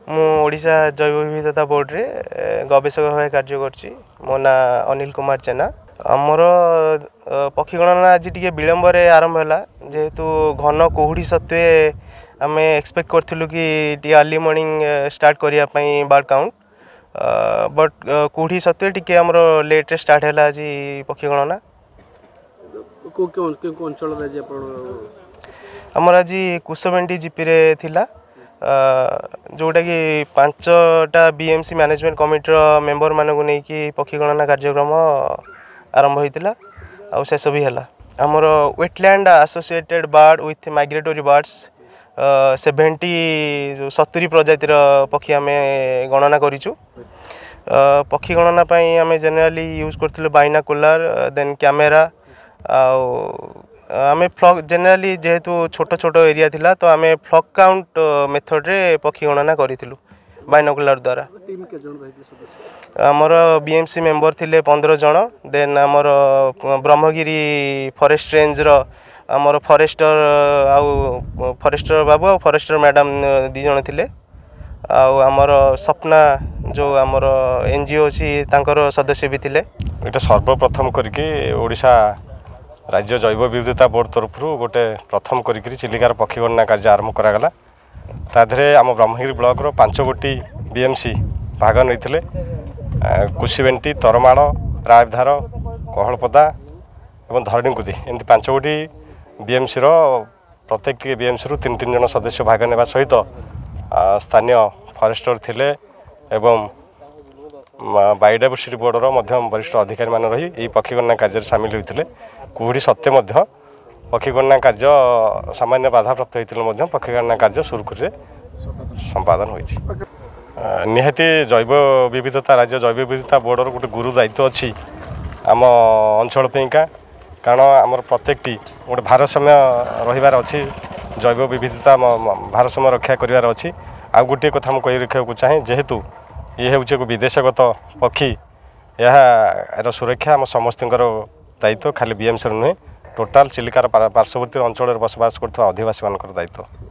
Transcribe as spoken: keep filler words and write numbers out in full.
मु ओडिशा जैव विविधता बोर्ड रे गवेषक भाव कार्य करछि। मो ना अनिल कुमार जेना। आमर पक्षी गणना आज टी विलंब आरंभ है जेहेतु घन कुहुड़ी सत्वे आम एक्सपेक्ट करूँ कि टी अर्ली मॉर्निंग स्टार्ट करने बर्ड काउंट बट कुहुड़ी सत्वे टी आमर लेट स्टार्ट है आज पक्षी गणना। आमर आज कुशवेंडी जीपी रे थिला जोटा कि पांचटा बीएमसी मैनेजमेंट कमिटी मेंबर मानक नहीं पक्षी गणना कार्यक्रम आरंभ होता आ शेष भी है। आमर wetland associated bird with migratory birds seventy जो सत्तरी प्रजातिर पक्षी आम गणना करूँ। पक्षी गणना आम जेनेराली यूज करूँ बाइनाकुलर देन कैमेरा आम फ्लॉक जेनेराली जेहेतु छोट छोट एरिया थिला तो आम फ्लॉक काउंट मेथड रे पक्षी गणना करूँ बाइनाकुलर द्वारा। आमर बीएमसी मेंबर थिले पंद्रह जन देन आमर ब्रह्मगिरी फॉरेस्ट रेंज रो आमर फॉरेस्टर आउ फॉरेस्टर बाबू आ फॉरेस्टर मैडम दी जन थिले आमर सपना जो आमर एनजीओ अछि तांकर सदस्य भी थिले। एटा सर्वप्रथम करके ओडिशा राज्य जैव विविधता बोर्ड तरफ गोटे प्रथम करी चिलिकार पक्षी गणना कार्य आरंभ करागला। ताधरे आम ब्रह्मगिरी ब्लॉक रो पांच गोटी बीएमसी भाग नहीं कुशीबेंटी तरमाड़ रायधार कहलपदा और धरणीकुदी एमती पांच गोटी बीएमसी रो प्रत्येक बीएमसी रु तीन तीन जन सदस्य भाग नेबा सहित स्थानीय फॉरेस्टर थिले एवं बायोडायवर्सिटी बोर्ड रो मध्य वरिष्ठ अधिकारी मान रही यही पक्षी गणना कार्य सामिल होते कुहुड़ी सत्वे मध्य पक्षी गणना कार्य सामान्य बाधा प्राप्त होते पक्षी गणना कार्य सुरखुरी संपादन होती। निहाती जैव विविधता राज्य जैव विविधता बोर्ड गोटे गुरु दायित्व अच्छी आम अंचल का कारण आमर प्रत्येकटी गोटे भारसाम्य रहीबार अच्छी जैव विविधता भारसाम्य रक्षा करार अच्छी। आ गोटे कथा मुझे कही रखा चाहे जेहेतु ये हूँ एक विदेशगत पक्षी यार सुरक्षा आम समस्त दायित्व खाली बीएमसी नुहे टोटाल चिलिकार पार्श्ववर्ती अंचल बसवास कर आदिवासी मान दायित्व।